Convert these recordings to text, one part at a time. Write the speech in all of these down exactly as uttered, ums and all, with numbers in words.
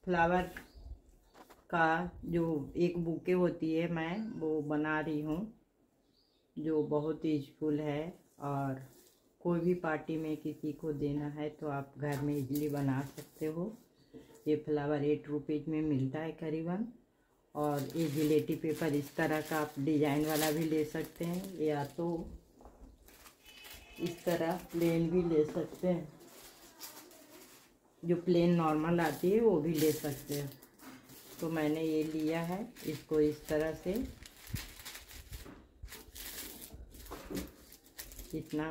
Flower का जो एक बुके होती है मैं वो बना रही हूँ, जो बहुत यूजफुल है और कोई भी पार्टी में किसी को देना है तो आप घर में इजीली बना सकते हो। ये फ्लावर एट रुपीज़ में मिलता है करीबन। और ये जिलेटी पेपर इस तरह का आप डिजाइन वाला भी ले सकते हैं, या तो इस तरह प्लेन भी ले सकते हैं, जो प्लेन नॉर्मल आती है वो भी ले सकते हैं। तो मैंने ये लिया है, इसको इस तरह से इतना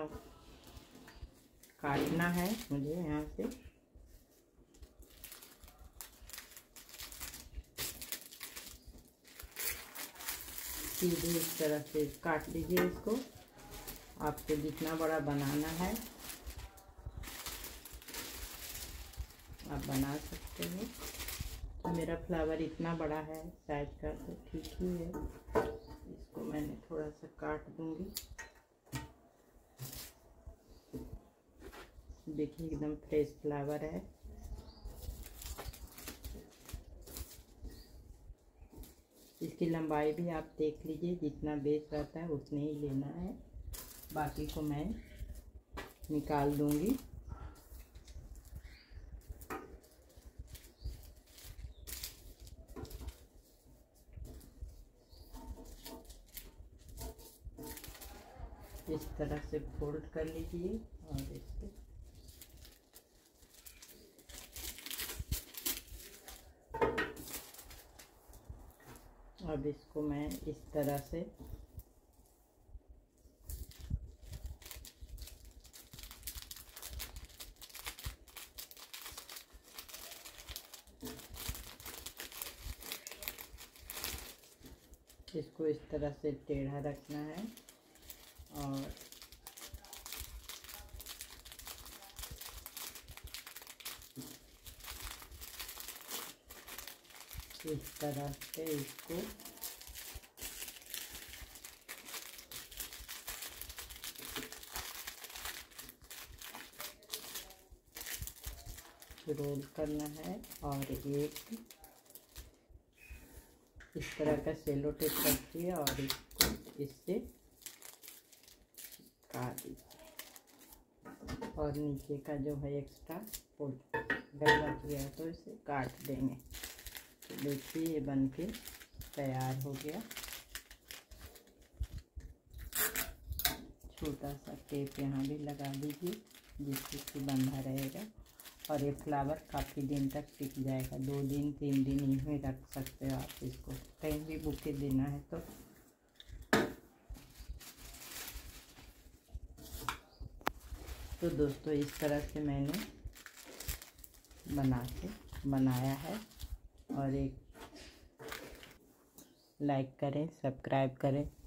काटना है मुझे यहाँ से। सीधे इस तरह से काट लीजिए इसको। आपको जितना बड़ा बनाना है आप बना सकते हो। तो मेरा फ्लावर इतना बड़ा है साइज का, तो ठीक ही है। इसको मैंने थोड़ा सा काट दूंगी। देखिए एकदम फ्रेश फ्लावर है। इसकी लंबाई भी आप देख लीजिए, जितना बेस रहता है उतने ही लेना है। बाकी को मैं निकाल दूंगी। इस तरह से फोल्ड कर लीजिए और इसको अब इसको मैं इस तरह से इसको इस तरह से टेढ़ा रखना है और इस तरह से इसको रोल करना है। और एक इस तरह का सेलो टेप रखिए और इसको इससे काट दीजिए और नीचे का जो है एक्स्ट्रा फोल्ड अगर बच गया तो इसे काट देंगे। तो देखिए ये बन के तैयार हो गया। छोटा सा टेप यहाँ भी लगा दीजिए जिससे कि बंधा रहेगा। और ये फ्लावर काफ़ी दिन तक टिक जाएगा, दो दिन तीन दिन इनमें रख सकते हो आप इसको, कहीं भी बुके देना है तो। तो दोस्तों इस तरह से मैंने बना के बनाया है। और एक लाइक करें, सब्सक्राइब करें।